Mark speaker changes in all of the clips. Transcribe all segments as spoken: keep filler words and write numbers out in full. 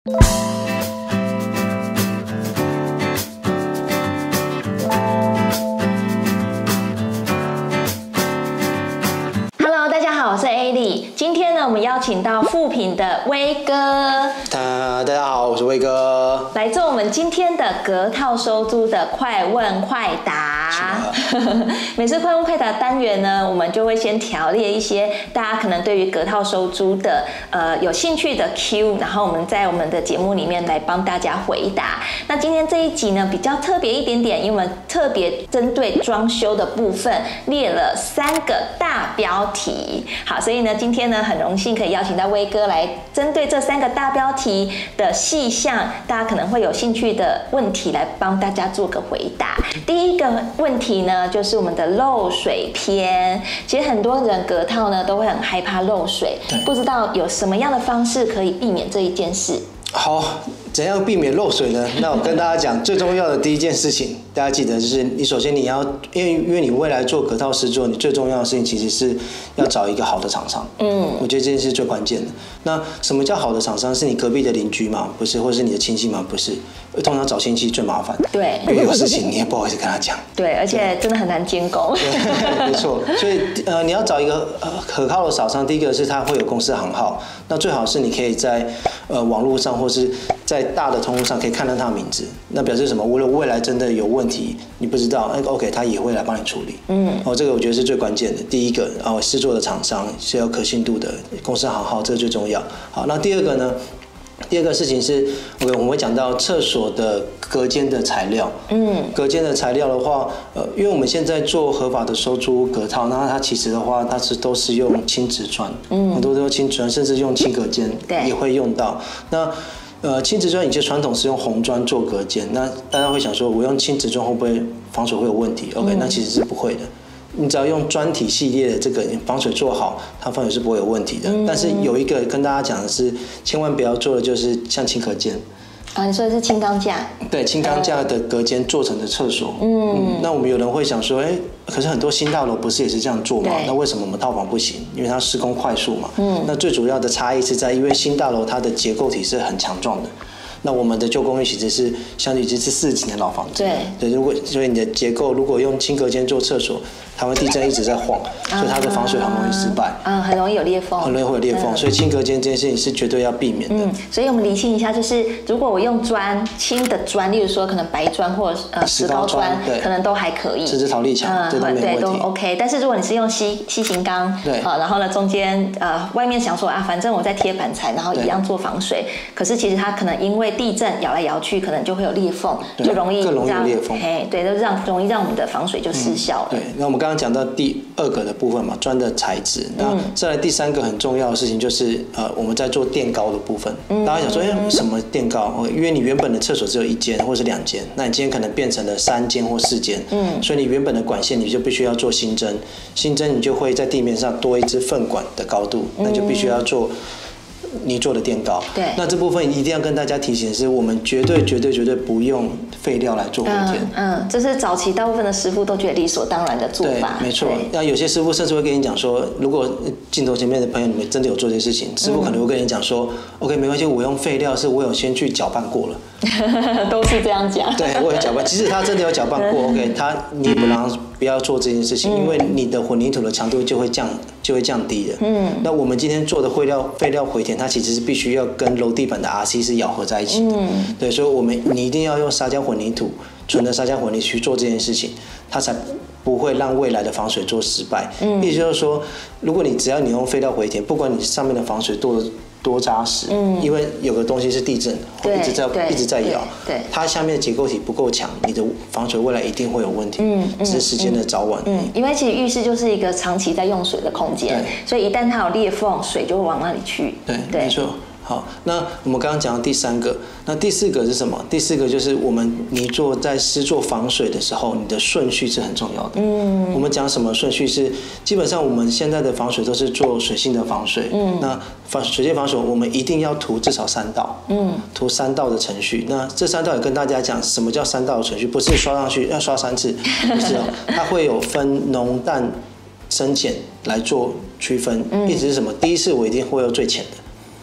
Speaker 1: 我是 A 莉，今天呢，我们邀请到富品的威哥。
Speaker 2: 大家好，我是威哥，
Speaker 1: 来做我们今天的隔套收租的快问快答。每次快问快答单元呢，我们就会先条列一些大家可能对于隔套收租的呃有兴趣的 Q， 然后我们在我们的节目里面来帮大家回答。那今天这一集呢比较特别一点点，因为我们特别针对装修的部分列了三个大标题。好，所以呢，今天呢，很荣幸可以邀请到威哥来针对这三个大标题的细项，大家可能会有兴趣的问题来帮大家做个回答。第一个问题呢，就是我们的漏水篇。其实很多人隔套呢都会很害怕漏水，不知道有什么样的方式可以避免这一件事。
Speaker 2: 好，怎样避免漏水呢？那我跟大家讲，最重要的第一件事情，大家记得就是你首先你要，因为因为你未来做隔套施作，你最重要的事情其实是要找一个好的厂商。嗯，我觉得这件事最关键的。那什么叫好的厂商？是你隔壁的邻居吗？不是，或是你的亲戚吗？不是。通常找亲戚最麻烦。对，因为有事情你也不好意思跟他讲。
Speaker 1: 对，而且真的很难监工。
Speaker 2: 没错，所以呃，你要找一个呃可靠的厂商，第一个是他会有公司行号，那最好是你可以在呃网络上或是在大的通路上可以看到他的名字，那表示什么？无论未来真的有问题，你不知道，那个 OK， 他也会来帮你处理。嗯，哦，这个我觉得是最关键的。第一个，哦，施作的厂商是有可信度的，公司行号，这个最重要。好，那第二个呢？第二个事情是 ，OK， 我们会讲到厕所的隔间的材料。嗯，隔间的材料的话，呃，因为我们现在做合法的收租隔套，那它其实的话，它是都是用轻质砖，嗯，很多都用轻质砖，甚至用轻隔间也会用到。那呃，轻质砖以前传统是用红砖做隔间，那大家会想说，我用轻质砖会不会防水会有问题 ？OK，、嗯、那其实是不会的。你只要用砖体系列的这个防水做好，它防水是不会有问题的。嗯、但是有一个跟大家讲的是，千万不要做的就是像轻隔间。
Speaker 1: 啊，你说的是轻钢架？
Speaker 2: 对，轻钢架的隔间做成的厕所。嗯, 嗯，那我们有人会想说，哎、欸，可是很多新大楼不是也是这样做吗？那为什么我们套房不行？因为它施工快速嘛。嗯，那最主要的差异是在，因为新大楼它的结构体是很强壮的。那我们的旧公寓其实是相对于是四十几年老房子，对对，如果所以你的结构如果用轻隔间做厕所，台湾地震一直在晃，所以它的防水很容易失败，
Speaker 1: 嗯，很容易有裂缝，
Speaker 2: 很容易会有裂缝，嗯、所以轻隔间这件事情是绝对要避免的。嗯，
Speaker 1: 所以我们厘清一下，就是如果我用砖轻的砖，例如说可能白砖或者呃石膏砖，可能都还可以，
Speaker 2: 甚至陶丽墙，嗯，这都没问题，
Speaker 1: 对，都 OK。但是如果你是用吸吸型钢，对，好、呃，然后呢中间呃外面想说啊，反正我在贴板材，然后一样做防水，可是其实它可能因为地震摇来摇去，可能就会有裂缝，就容易
Speaker 2: 更容易有裂缝，
Speaker 1: 嘿，对，就让容易让我们的防水就失效了。
Speaker 2: 嗯、对，那我们刚刚讲到第二个的部分嘛，砖的材质。那再来第三个很重要的事情就是呃，我们在做垫高的部分。嗯、大家想说，哎、欸，什么垫高？因为你原本的厕所只有一间或是两间，那你今天可能变成了三间或四间，嗯，所以你原本的管线你就必须要做新增，新增你就会在地面上多一支粪管的高度，那就必须要做。你做的垫高，对，那这部分一定要跟大家提醒的是，我们绝对绝对绝对不用废料来做回填。
Speaker 1: 嗯，嗯，这是早期大部分的师傅都觉得理所当然的做法。
Speaker 2: 对，没错。那有些师傅甚至会跟你讲说，如果镜头前面的朋友你们真的有做这些事情，师傅可能会跟你讲说、嗯、，OK， 没关系，我用废料是我有先去搅拌过了。
Speaker 1: 都是这样讲。
Speaker 2: 对，我有搅拌，即使他真的有搅拌过 ，OK， 他你不让不要做这件事情，嗯、因为你的混凝土的强度就会降，就会降低了。嗯，那我们今天做的废料废料回填，它其实是必须要跟楼地板的 R C 是咬合在一起的。嗯，对，所以我们你一定要用砂浆混凝土，纯的砂浆混凝土去做这件事情，它才不会让未来的防水做失败。嗯，意思就是说，如果你只要你用废料回填，不管你上面的防水做多扎实，嗯，因为有个东西是地震，一直在一直在摇，对，它下面的结构体不够强，你的防水未来一定会有问题，嗯，只是时间的早晚。
Speaker 1: 嗯，因为其实浴室就是一个长期在用水的空间，所以一旦它有裂缝，水就会往那里去。
Speaker 2: 对，对，没错。好，那我们刚刚讲到第三个，那第四个是什么？第四个就是我们你做在施做防水的时候，你的顺序是很重要的。嗯，我们讲什么顺序是？基本上我们现在的防水都是做水性的防水。嗯，那防水性防水我们一定要涂至少三道。嗯，涂三道的程序。那这三道也跟大家讲，什么叫三道的程序？不是刷上去要刷三次，不是哦，它会有分浓淡深浅来做区分。意思是什么？第一次我一定会用最浅的。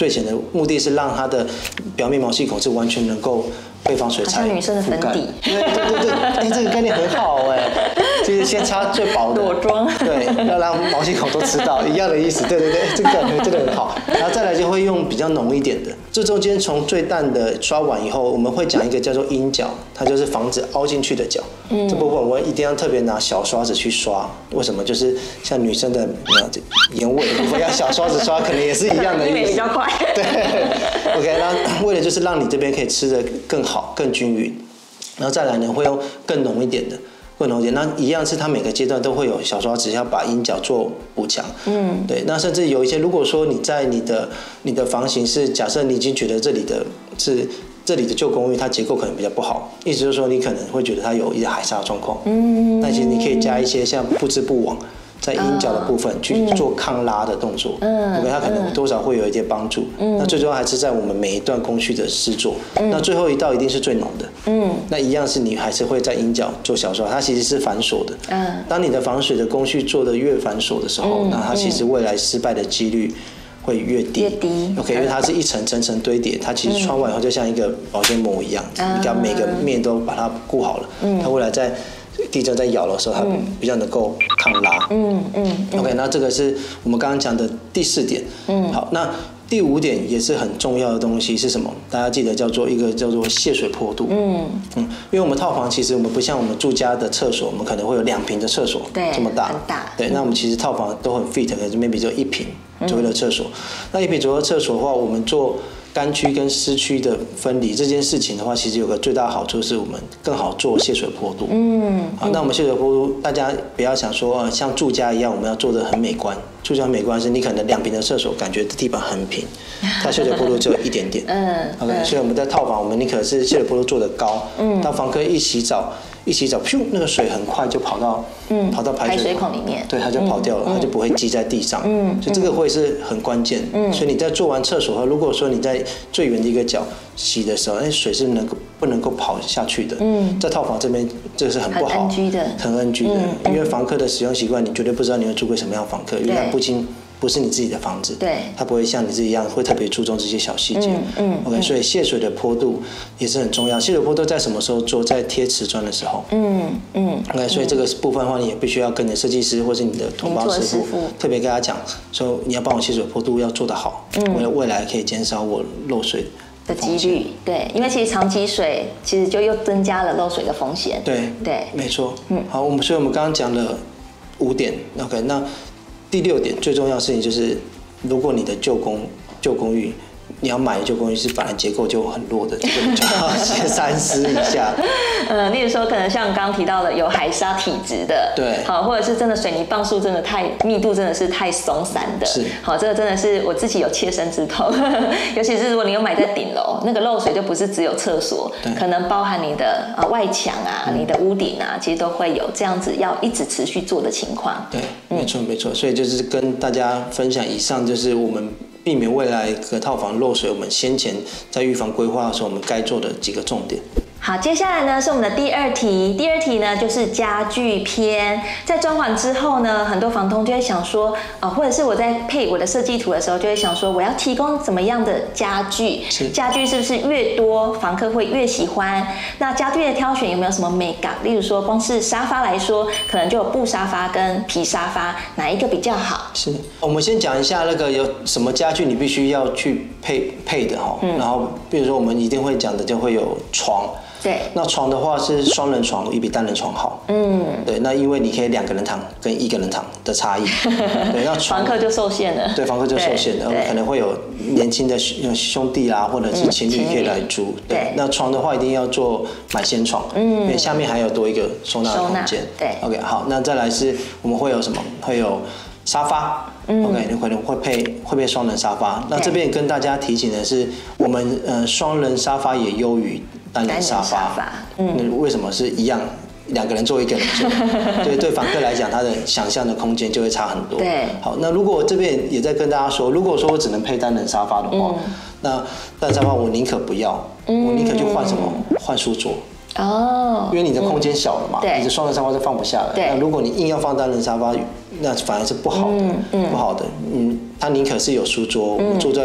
Speaker 2: 对前的目的是让它的表面毛细孔是完全能够被防水材
Speaker 1: 好像女生的粉底。
Speaker 2: 对对对对，哎，这个概念很好哎，就是先擦最薄的
Speaker 1: 裸妆，
Speaker 2: 对，要让毛细孔都吃到，一样的意思。对对对，这个真的很好。然后再来就会用比较浓一点的，这中间从最淡的刷完以后，我们会讲一个叫做阴角，它就是防止凹进去的角。嗯，这部分我一定要特别拿小刷子去刷，为什么？就是像女生的眼尾的部分要小刷子刷，可能也是一样的意思。
Speaker 1: 因为比较快。
Speaker 2: 对 ，OK， 那为了就是让你这边可以吃得更好、更均匀，然后再来呢会用更浓一点的。更浓一点，那一样是它每个阶段都会有小刷子要把阴角做补强。嗯，对。那甚至有一些，如果说你在你的你的房型是假设你已经觉得这里的是这里的旧公寓它结构可能比较不好，意思就是说你可能会觉得它有一些海沙状况。嗯，那其实你可以加一些像布织布网。在阴角的部分去做抗拉的动作，嗯，它可能多少会有一些帮助。嗯，那最重要还是在我们每一段工序的施作，嗯，那最后一道一定是最浓的。嗯，那一样是你还是会在阴角做小刷，它其实是繁琐的。嗯，当你的防水的工序做得越繁琐的时候，嗯，那它其实未来失败的几率会越低。
Speaker 1: 越低。
Speaker 2: OK，因为它是一层层层堆叠，它其实穿完以后就像一个保鲜膜一样，嗯，你把每个面都把它顾好了，嗯，它未来在地震在咬的时候，它比较能够抗拉。嗯嗯。OK， 那这个是我们刚刚讲的第四点。嗯。好，那第五点也是很重要的东西是什么？大家记得叫做一个叫做泄水坡度。嗯嗯。因为我们套房其实我们不像我们住家的厕所，我们可能会有两坪的厕所，
Speaker 1: 对，
Speaker 2: 这么大。
Speaker 1: 很大。
Speaker 2: 对，那我们其实套房都很 fit， 可是 maybe 只有一坪左右的厕所。那一坪左右的厕所的话，我们做干区跟湿区的分离这件事情的话，其实有个最大的好处是我们更好做泄水坡度。嗯，好，那我们泄水坡度，大家不要想说像住家一样，我们要做的很美观。住家很美观是你可能两坪的厕所，感觉地板很平，它泄水坡度只有一点点。嗯 ，OK， 所以我们在套房，我们宁可是泄水坡度做得高。嗯，当房客一洗澡。一洗澡，噗，那个水很快就跑到，嗯，跑到排水
Speaker 1: 孔里面，
Speaker 2: 对，它就跑掉了，它就不会积在地上，嗯，所以这个会是很关键，嗯，所以你在做完厕所后，如果说你在最远的一个角洗的时候，哎，水是能够不能够跑下去的，嗯，在套房这边这是很不好，
Speaker 1: 很 N G 的，
Speaker 2: 很 N G 的，因为房客的使用习惯，你绝对不知道你会租给什么样的房客，因为它不仅不是你自己的房子，对，它不会像你自己一样会特别注重这些小细节，嗯 ，OK， 所以泄水的坡度也是很重要。泄水坡度在什么时候做？在贴瓷砖的时候，嗯嗯 ，OK， 所以这个部分的话，你也必须要跟你的设计师或是你的同胞师傅特别跟他讲，说你要帮我泄水坡度要做得好，为了未来可以减少我漏水
Speaker 1: 的几率。对，因为其实长积水其实就又增加了漏水的风险。
Speaker 2: 对对，没错。嗯，好，我们所以我们刚刚讲了五点 ，OK， 那第六点最重要的事情就是，如果你的旧公旧公寓，你要买的旧公寓是本来结构就很弱的，这个你就要先三思一下。
Speaker 1: 呃，例如说可能像刚刚提到的有海沙体质的，
Speaker 2: 对，
Speaker 1: 好，或者是真的水泥棒数真的太密度真的是太松散的，
Speaker 2: 是，
Speaker 1: 好，这个真的是我自己有切身之痛，尤其是如果你有买在顶楼，那个漏水就不是只有厕所，可能包含你的呃外墙啊、嗯、你的屋顶啊，其实都会有这样子要一直持续做的情况。
Speaker 2: 对，没错没错，所以就是跟大家分享以上就是我们避免未来隔套房漏水，我们先前在预防规划的时候，我们该做的几个重点。
Speaker 1: 好，接下来呢是我们的第二题。第二题呢就是家具篇。在装潢之后呢，很多房东就会想说，呃，或者是我在配我的设计图的时候，就会想说，我要提供怎么样的家具？家具是不是越多，房客会越喜欢？那家具的挑选有没有什么美感？例如说，光是沙发来说，可能就有布沙发跟皮沙发，哪一个比较好？
Speaker 2: 是，我们先讲一下那个有什么家具你必须要去配配的哈。嗯。然后，比如说我们一定会讲的就会有床。
Speaker 1: 对，
Speaker 2: 那床的话是双人床也比单人床好。嗯，对，那因为你可以两个人躺跟一个人躺的差异。对，那
Speaker 1: 房客就受限了。
Speaker 2: 对，房客就受限了，可能会有年轻的兄弟啦，或者是情侣可以来租。对，那床的话一定要做满掀床，嗯，因为下面还有多一个收纳的空间。对 ，OK， 好，那再来是我们会有什么？会有沙发。嗯、OK， 你可能会配会配双人沙发。那这边跟大家提醒的是，我们呃双人沙发也优于单人沙发。嗯，那为什么是一样？两个人坐一个人坐，对对，房客来讲，他的想象的空间就会差很多。对，好，那如果我这边也在跟大家说，如果说我只能配单人沙发的话，嗯、那单人沙发我宁可不要，嗯、我宁可就换什么？换书桌。哦，因为你的空间小了嘛，嗯、你的双人沙发就放不下来。那如果你硬要放单人沙发，那反而是不好的，嗯嗯、不好的。嗯，他宁可是有书桌，嗯、坐在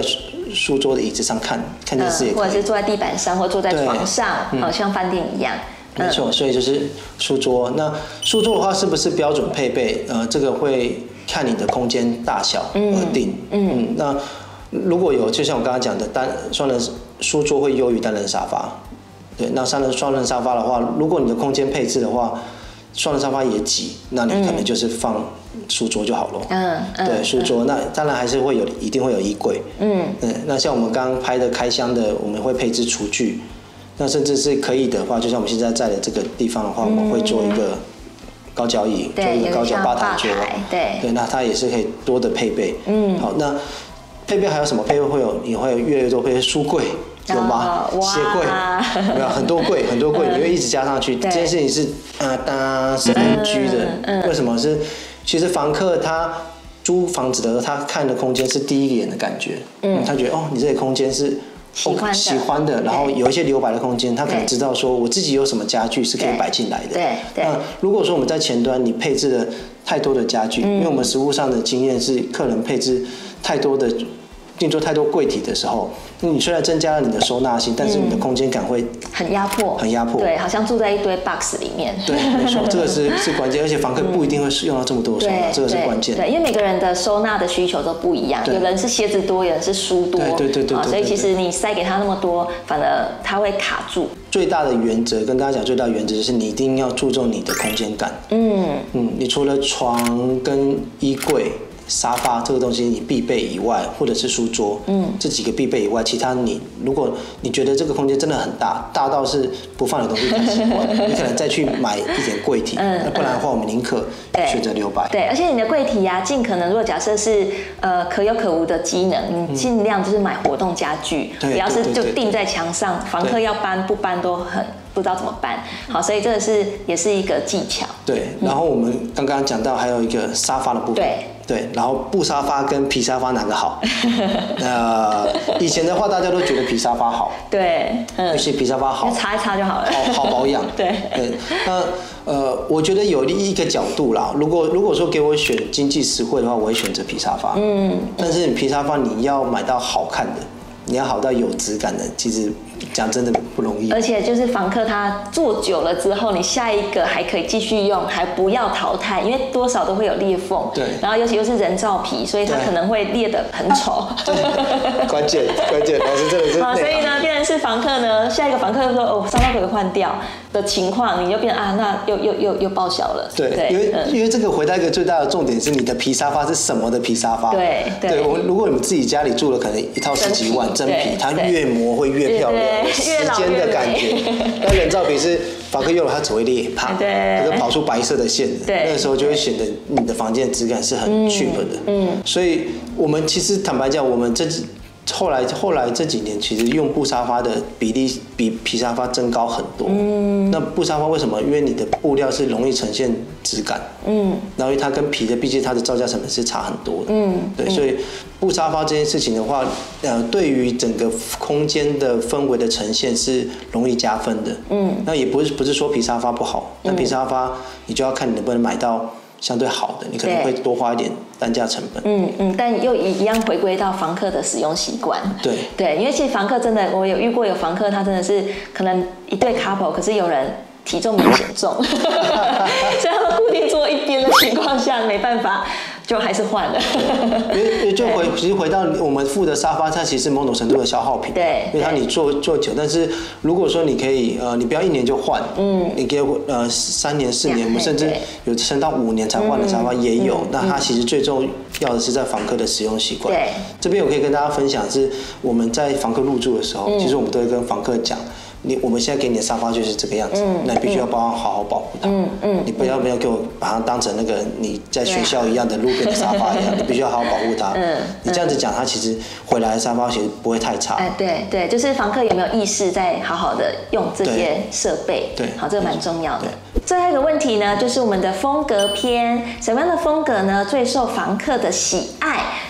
Speaker 2: 书桌的椅子上看看电视也可以，
Speaker 1: 或者是坐在地板上，或坐在床上，好像饭店一样。
Speaker 2: 没错，所以就是书桌。那书桌的话，是不是标准配备？呃，这个会看你的空间大小而定。嗯，嗯那如果有，就像我刚刚讲的，单双人书桌会优于单人沙发。对，那三人双人沙发的话，如果你的空间配置的话，双人沙发也挤，那你可能就是放书桌就好了。嗯，对，书桌。那当然还是会有，一定会有衣柜。嗯，嗯，那像我们刚刚拍的开箱的，我们会配置厨具。那甚至是可以的话，就像我们现在在的这个地方的话，我们会做一个高脚椅，做一个高脚吧台桌，
Speaker 1: 对
Speaker 2: 对，那它也是可以多的配备。嗯，好，那配备还有什么配备会有？你会有越来越多配备，书柜有吗？鞋柜没有，很多柜，很多柜，你会一直加上去。这件事情是啊，当是 N G 的，为什么是？其实房客他租房子的时候，他看的空间是第一眼的感觉，嗯，他觉得哦，你这个空间是。
Speaker 1: 喜欢的，
Speaker 2: 喜欢的，然后有一些留白的空间，他可能知道说我自己有什么家具是可以摆进来的。
Speaker 1: 对对。
Speaker 2: 那如果说我们在前端你配置了太多的家具，嗯、因为我们实务上的经验是，客人配置太多的定做太多柜体的时候，你虽然增加了你的收纳性，但是你的空间感会
Speaker 1: 很压迫，
Speaker 2: 很压迫。
Speaker 1: 对，好像住在一堆 box 里面。
Speaker 2: 对，没错，这个是是关键，而且房客不一定会用到这么多收纳，这个是关键。
Speaker 1: 对，因为每个人的收纳的需求都不一样，有人是鞋子多，有人是书多，
Speaker 2: 对对对对，
Speaker 1: 所以其实你塞给他那么多，反而他会卡住。
Speaker 2: 最大的原则跟大家讲，最大的原则就是你一定要注重你的空间感。嗯嗯，你除了床跟衣柜。沙发这个东西你必备以外，或者是书桌，嗯，这几个必备以外，其他你如果你觉得这个空间真的很大，大到是不放的东西太习惯，你可能再去买一点柜体，嗯，那不然的话，我们宁可选择留白。
Speaker 1: 对，而且你的柜体呀、啊，尽可能如果假设是呃可有可无的机能，你尽量就是买活动家具，嗯、不要是就钉在墙上，房客要搬不搬都很。不知道怎么办，好，所以这个是也是一个技巧。
Speaker 2: 对，然后我们刚刚讲到还有一个沙发的部分。
Speaker 1: 对
Speaker 2: 对，然后布沙发跟皮沙发哪个好？呃，以前的话大家都觉得皮沙发好。
Speaker 1: 对，
Speaker 2: 嗯，而且皮沙发好，
Speaker 1: 擦一擦就好了，
Speaker 2: 好好保养。
Speaker 1: 对
Speaker 2: 对，那呃，我觉得有一个角度啦，如果如果说给我选经济实惠的话，我会选择皮沙发。嗯，但是皮沙发你要买到好看的，你要好到有质感的，其实。讲真的不容易，
Speaker 1: 而且就是房客他坐久了之后，你下一个还可以继续用，还不要淘汰，因为多少都会有裂缝。
Speaker 2: 对，
Speaker 1: 然后尤其又是人造皮，所以它可能会裂得很丑。
Speaker 2: 对，关键关键，老师真的是。
Speaker 1: 好，所以呢，变成是房客呢，下一个房客就说哦，沙发可以换掉的情况，你就变啊，那又又又又报销了。
Speaker 2: 对，对因为、嗯、因为这个回到一个最大的重点是你的皮沙发是什么的皮沙发？
Speaker 1: 对对。
Speaker 2: 对，我如果你们自己家里住了，可能一套十几万真皮，它越磨会越漂亮。时间的感觉，那人造皮是房客用了它只会裂，啪，它就跑出白色的线，那个时候就会显得你的房间的质感是很 cheap 的。嗯，所以我们其实坦白讲，我们这后来后来这几年其实用布沙发的比例比皮沙发增高很多。嗯，那布沙发为什么？因为你的布料是容易呈现质感。嗯，然后它跟皮的，毕竟它的造价成本是差很多的。嗯，对，所以布沙发这件事情的话，呃，对于整个空间的氛围的呈现是容易加分的。嗯，那也不是不是说皮沙发不好，但皮沙发你就要看你能不能买到相对好的，你可能会多花一点单价成本。嗯
Speaker 1: 嗯，但又一样回归到房客的使用习惯。
Speaker 2: 对
Speaker 1: 对，因为其实房客真的，我有遇过有房客，他真的是可能一对 couple， 可是有人体重明显重，所以他们固定坐一边的情况下，没办法。就还是换了，
Speaker 2: 因为因为就回其实回到我们付的沙发，它其实某种程度的消耗品，
Speaker 1: 对，
Speaker 2: 因为它你坐坐久，但是如果说你可以呃，你不要一年就换，嗯，你给我呃三年四年，我们甚至有撑到五年才换的沙发也有，那它其实最重要的是在房客的使用习惯。
Speaker 1: 对，
Speaker 2: 这边我可以跟大家分享是我们在房客入住的时候，其实我们都会跟房客讲。你我们现在给你的沙发就是这个样子，嗯、那你必须要帮他好好保护它。嗯嗯，你不要没有给我把它当成那个你在学校一样的路边的沙发一样，你必须要好好保护它。嗯，你这样子讲，它其实回来的沙发其实不会太差。
Speaker 1: 哎，对对，就是房客有没有意识在好好的用这些设备？
Speaker 2: 对，
Speaker 1: 好，这个蛮重要的。最后一个问题呢，就是我们的风格篇，什么样的风格呢最受房客的喜爱？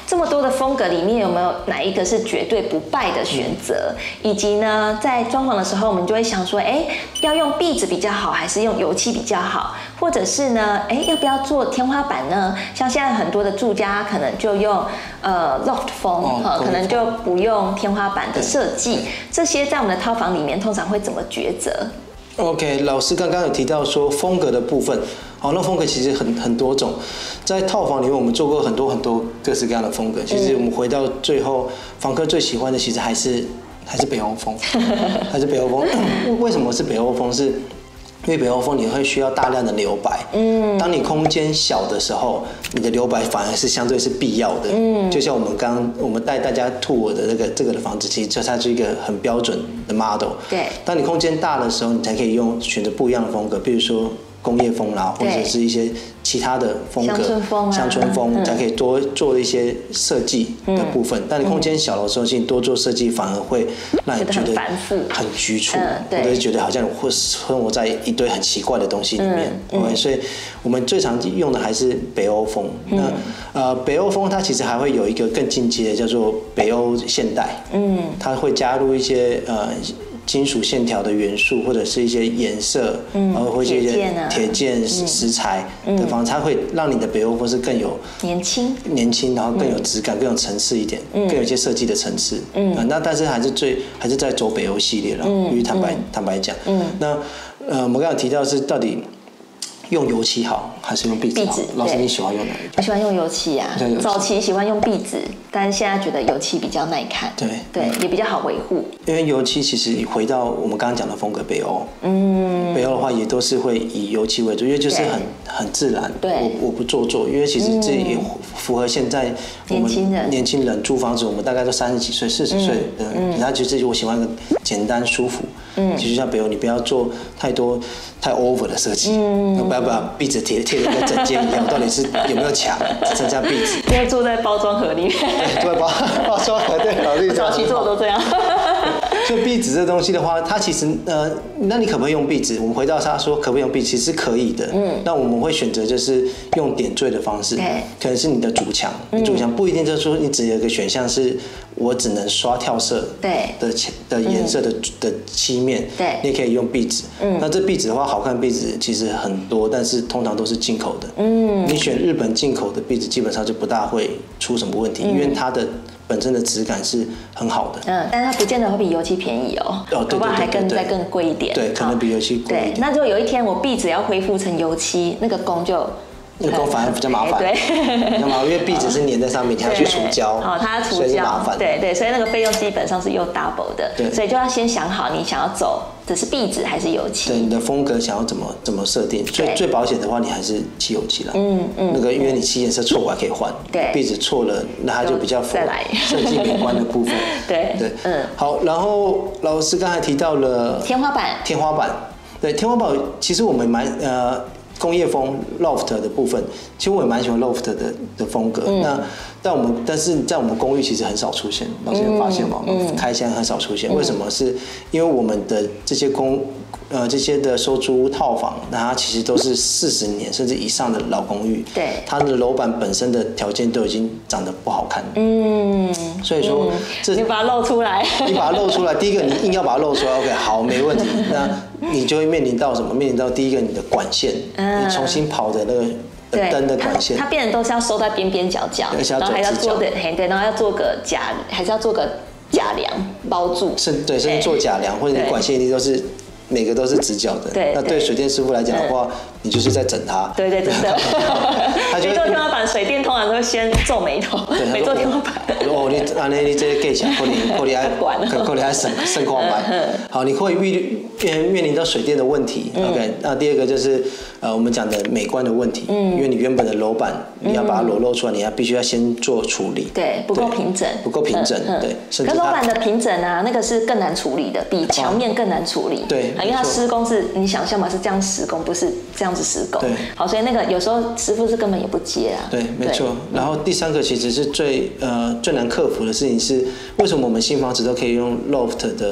Speaker 1: 这么多的风格里面有没有哪一个是绝对不败的选择？以及呢，在装潢的时候，我们就会想说，哎，要用壁纸比较好，还是用油漆比较好？或者是呢，哎，要不要做天花板呢？像现在很多的住家可能就用呃 loft 风，哦呃、可能就不用天花板的设计。这些在我们的套房里面通常会怎么抉择
Speaker 2: ？OK， 老师刚刚有提到说风格的部分。好，那风格其实很很多种，在套房里面我们做过很多很多各式各样的风格。其实我们回到最后，房客最喜欢的其实还是还是北欧风，还是北欧风。为什么是北欧风？是因为北欧风你会需要大量的留白。嗯，当你空间小的时候，你的留白反而是相对是必要的。嗯，就像我们刚我们带大家 tour 的这个这个的房子，其实就它是一个很标准的 model。对，当你空间大的时候，你才可以用选择不一样的风格，比如说工业风啦，或者是一些其他的风格，乡村风啊，乡村风才可以多做一些设计的部分。但你空间小的时候，其实多做设计反而会让你觉得很局促，或者是觉得好像会生活在一堆很奇怪的东西里面。对，所以我们最常用的还是北欧风。那呃，北欧风它其实还会有一个更进阶的，叫做北欧现代。嗯，它会加入一些呃。金属线条的元素，或者是一些颜色，嗯，然后或者一些铁件石材的方式，它会让你的北欧风是更有
Speaker 1: 年轻、
Speaker 2: 年轻，然后更有质感、更有层次一点，更有一些设计的层次。嗯，那但是还是最还是在走北欧系列了，因为坦白坦白讲，嗯，那呃，我们刚刚提到是到底用油漆好还是用壁纸好？老师你喜欢用哪一种？
Speaker 1: 我喜欢用油漆啊，早期喜欢用壁纸，但是现在觉得油漆比较耐看，对对，也比较好维护。
Speaker 2: 因为油漆其实回到我们刚刚讲的风格北欧，嗯，北欧的话也都是会以油漆为主，因为就是很很自然，对，我我不做作，因为其实这也符合现在我们年轻人年轻人租房子，我们大概都三十几岁、四十岁的人，他就是我喜欢一个简单舒服。嗯，其实像北欧，你不要做太多太 over 的设计，嗯，不要把壁纸贴贴的跟整间一样，到底是有没有墙，只剩下壁纸。
Speaker 1: 要坐在包装盒里面。
Speaker 2: 对，坐在包包装盒，对，老师
Speaker 1: 早期做的都这样。
Speaker 2: 所以壁纸这东西的话，它其实呃，那你可不可以用壁纸？我们回到他说可不可以用壁纸，其实是可以的。嗯，那我们会选择就是用点缀的方式，可能是你的主墙，主墙不一定就是说你只有一个选项是。我只能刷跳色对的的颜色的的漆面，对，你也可以用壁纸。嗯，那这壁纸的话，好看的壁纸其实很多，但是通常都是进口的。嗯，你选日本进口的壁纸，基本上就不大会出什么问题，因为它的本身的质感是很好的。嗯，
Speaker 1: 但是它不见得会比油漆便宜哦，哦，对对对，还更再更贵一点。
Speaker 2: 对，可能比油漆贵一点。
Speaker 1: 对，那如果有一天我壁纸要恢复成油漆，那个工就。
Speaker 2: 那工反而比较麻烦，对，比较麻烦，因为壁纸是粘在上面，你还要去除胶，
Speaker 1: 哦，它除胶，对对，所以那个费用基本上是又 double 的，对，所以就要先想好你想要走的是壁纸还是油漆，
Speaker 2: 对，你的风格想要怎么怎么设定，最最保险的话，你还是漆油漆啦，嗯嗯，那个因为你漆颜色错过还可以换，对，壁纸错了，那它就比较符合设计美观的部分，对对，嗯，好，然后老师刚才提到了
Speaker 1: 天花板，
Speaker 2: 天花板，对，天花板其实我们蛮呃。工业风 loft 的部分，其实我也蛮喜欢 loft 的的风格。嗯、那但我们但是在我们公寓其实很少出现，老师有发现吗？嗯、我们开箱很少出现，嗯、为什么？是因为我们的这些公呃这些的收租套房，那它其实都是四十年甚至以上的老公寓。对，它的楼板本身的条件都已经长得不好看。嗯，所以说、嗯、
Speaker 1: 这你把它露出来，
Speaker 2: 你把它露出来，第一个你硬要把它露出来 ，OK， 好，没问题。那你就会面临到什么？面临到第一个你的管线，嗯、你重新跑的那个灯的管线，
Speaker 1: 它它变成都是要收在边边角角，然后还要做的，嘿对，然后要做个假，还是要做个假梁包住，
Speaker 2: 是，对，甚至做假梁，或者你管线一定都是每个都是直角的。对，那对水电师傅来讲的话，嗯、你就是在整它。
Speaker 1: 对对，真的。你做天花板，水电通常都会先皱眉头，没做天花板。
Speaker 2: 哦，你安尼你这个计钱，可能可能爱可能爱省省看卖。好，你会面面临到水电的问题。嗯、OK， 那第二个就是呃我们讲的美观的问题。嗯。因为你原本的楼板你要把它裸露出来，你要必须要先做处理。
Speaker 1: 对，不够平整。
Speaker 2: 不够平整，对。
Speaker 1: 可楼板的平整啊，那个是更难处理的，比墙面更难处理。
Speaker 2: 对。
Speaker 1: 因为它施工是你想象嘛，是这样施工，不是这样子施工。对。好，所以那个有时候师傅是根本也不接啊。
Speaker 2: 对，没错。然后第三个其实是最呃最难克服的事情是，为什么我们新房子都可以用 loft 的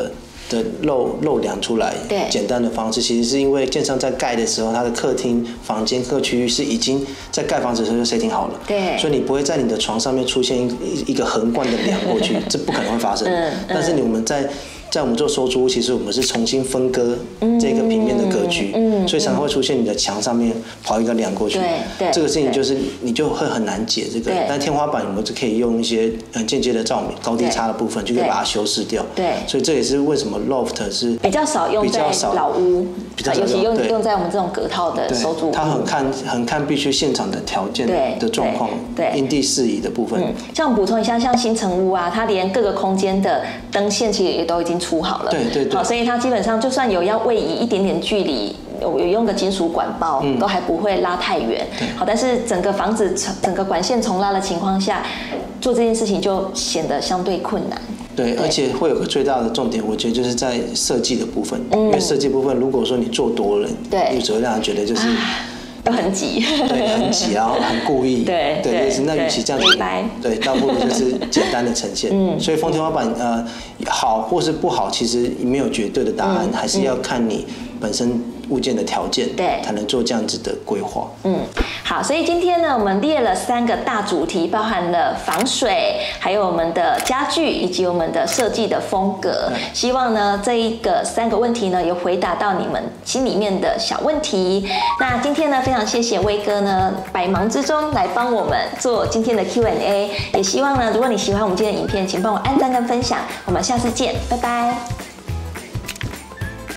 Speaker 2: 的漏漏量出来，
Speaker 1: 对，
Speaker 2: 简单的方式，其实是因为建商在盖的时候，它的客厅、房间各区域是已经在盖房子的时候就 setting 好了，
Speaker 1: 对，
Speaker 2: 所以你不会在你的床上面出现一一个横贯的梁过去，这不可能会发生。嗯，但是你我们在在我们做收租屋，其实我们是重新分割这个平面的格局，嗯，所以常常会出现你的墙上面跑一个梁过去，
Speaker 1: 对对，
Speaker 2: 这个事情就是你就会很难解这个。但天花板我们就可以用一些很间接的照明、高低差的部分，就可以把它修饰掉。对，所以这也是为什么 loft 是
Speaker 1: 比较少用在老屋，
Speaker 2: 比较少
Speaker 1: 尤其用用在我们这种隔套的收租屋。
Speaker 2: 它很看很看必须现场的条件的状况，对，因地适宜的部分。
Speaker 1: 像补充一下，像新成屋啊，它连各个空间的灯线其实也都已经出好了。
Speaker 2: 对对对。
Speaker 1: 好，所以它基本上就算有要位移一点点距离，有有用个金属管包，嗯、都还不会拉太远。好，但是整个房子整个管线重拉的情况下，做这件事情就显得相对困难。
Speaker 2: 对，而且会有个最大的重点，我觉得就是在设计的部分。嗯、因为设计部分，如果说你做多了，对，有时候让人觉得就是。
Speaker 1: 都很挤，
Speaker 2: 对，很挤，然后很故意，
Speaker 1: 对
Speaker 2: 对，就是那与其这样子，对，倒不如就是简单的呈现。嗯，所以封天花板呃好或是不好，其实没有绝对的答案，嗯、还是要看你本身物件的条件，对，才能做这样子的规划。嗯，
Speaker 1: 好，所以今天呢，我们列了三个大主题，包含了防水，还有我们的家具以及我们的设计的风格。希望呢，这一个三个问题呢，有回答到你们心里面的小问题。那今天呢，非常谢谢威哥呢，百忙之中来帮我们做今天的 Q and A。也希望呢，如果你喜欢我们今天的影片，请帮我按赞跟分享。我们下次见，拜拜。